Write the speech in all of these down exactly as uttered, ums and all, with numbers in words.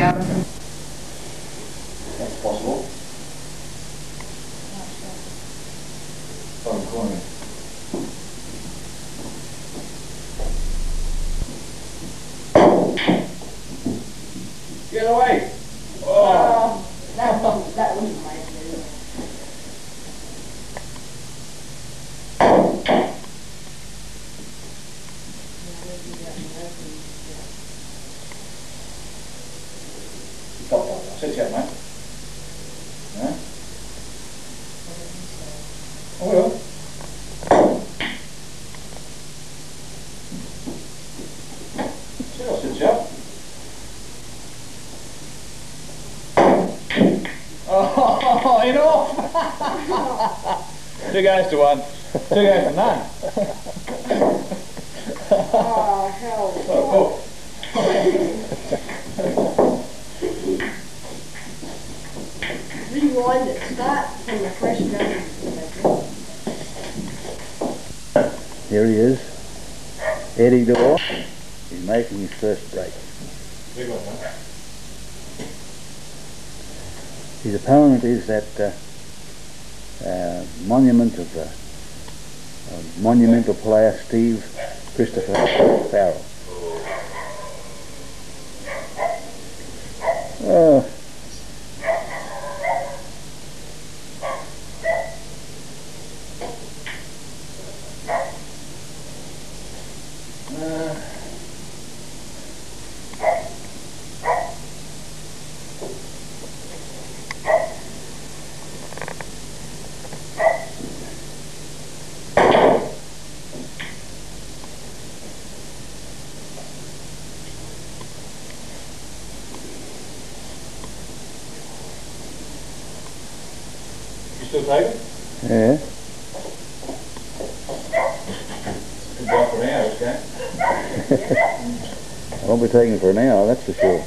That's possible. Bottom corner. Get away! Oh, that wasn't, that wasn't my idea. Stop that. Sit down, mate. Huh? Oh, well. See, I'll sit down. Oh, enough! Two goes to one. Two goes to none. Oh, hell. Oh, oh. Rewind it. Start from the fresh gun. Here he is, Eddie Door. He's making his first break. Big one, huh? His opponent is that uh, uh, monument of uh, uh, monumental player Steve Christopher Farrell. Oh. Uh. You still taking? Yeah. Been going for an hour, okay? I won't be taking it for an hour, that's for sure.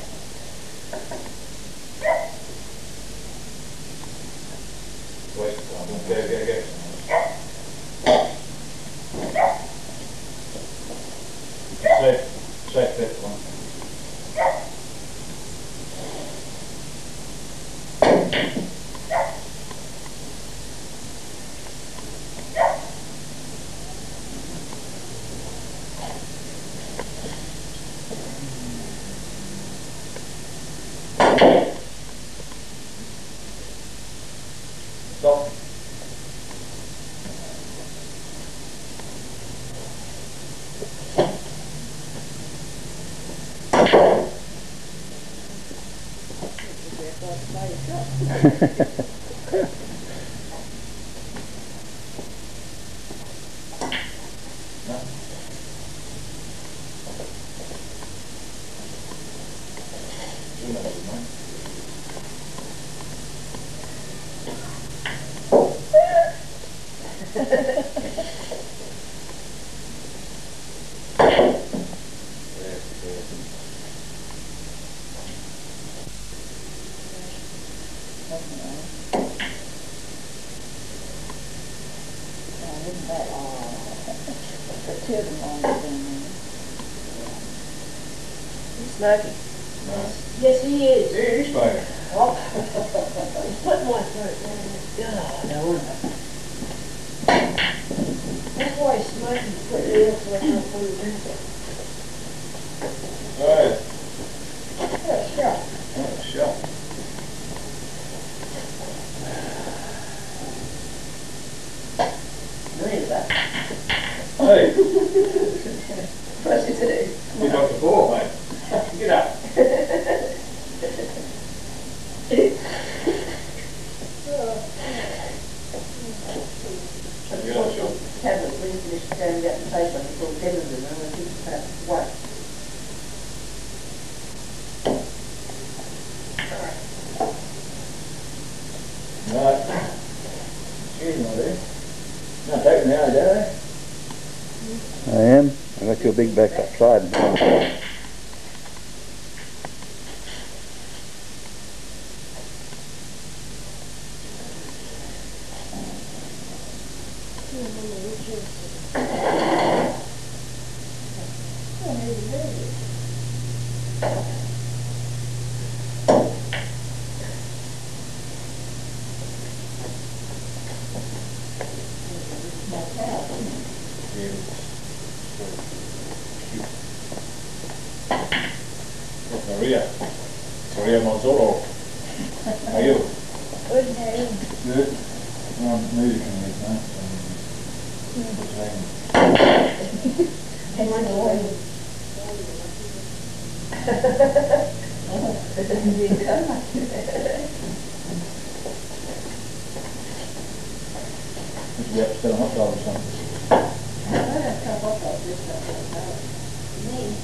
Waste of time. Go, go, go. Safe, safe bet one. Stop. No. You know what, mate. He's smoking. No. Yes, he is. Yeah, he's smoking. Oh. He's putting my throat down. Oh, no wonder. That's why he's smoking quickly, that's why I can't put it in. Right. What a shot. Oh, shot. Really bad. Hey, What's it to do? you got the ball, mate. Get up. Get up, Sean. Tablet, when you finish going out the paper, it's all dead of them, and I think it's about white. Right. Excuse me, there. Not taking the hour, are they? I am. I got your big back upside. Sorry, I'm on solo. How are you? Good, how are you? Good. I'm on music in this, man. How's the morning? It doesn't do so much. Must be up to still hot dog or something. I don't come up like this stuff. Me?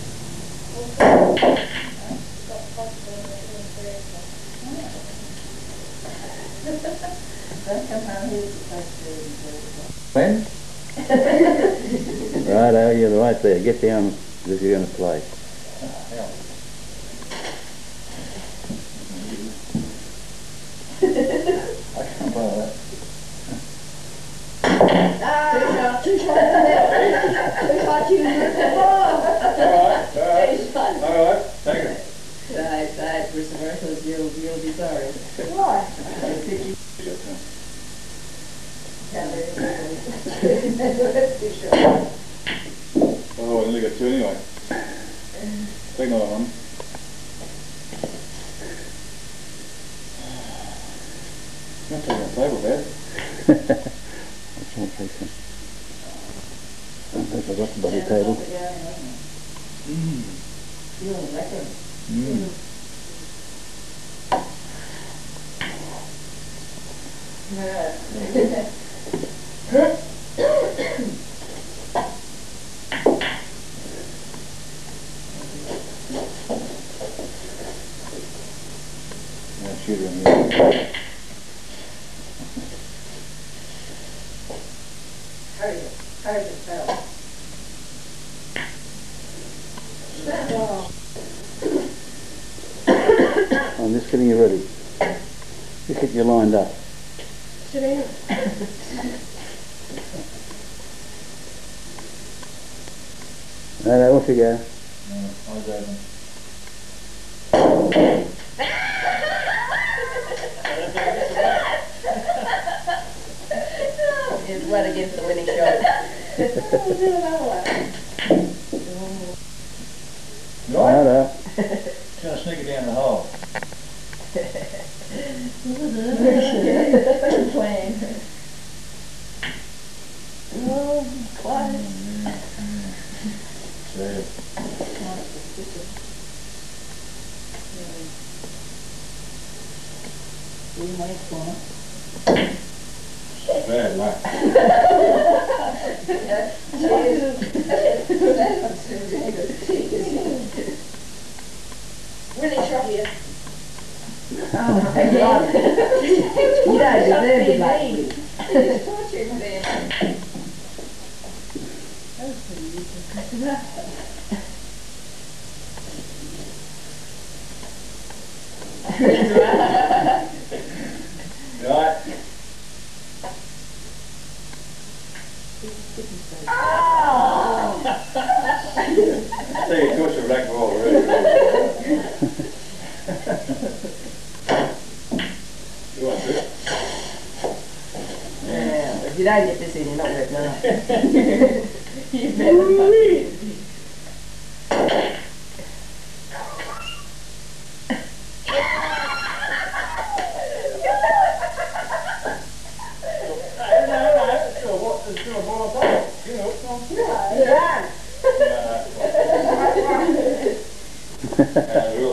Don't come home here to play. When? Right, oh, you're right there. Get down because you're going to play. Yeah. I can't play that. Ah, too short. Too short, you missed the ball. Alright, It's fun. alright. Alright, take it. Right, right, for some miracles, you'll, you'll be sorry. Why? I think you too short. Oh, I only got two anyway. Take another one. Not taking a table bed. I can't take some. I forgot the bloody table. Mmm. Feeling lekker. Mmm. Yeah, shoot her in here. Hurry it, hurry it, fell. I'm just getting you ready. Just get you lined up. Sit down. No, no, off you go. No, eyes open. It's wet against the winning shot. You all right? No, no. Just gonna sneak it down the hole. Playing. Oh, quiet. See. We might go. Bad luck. Winning shot here. Oh, again. You don't deserve to like It's torturing there. That was pretty easy. You all right? Oh! I tell you, coach, you're black ball already. You want this? Yeah, if you don't get this in, you're not worth nothing. You better. Yeah,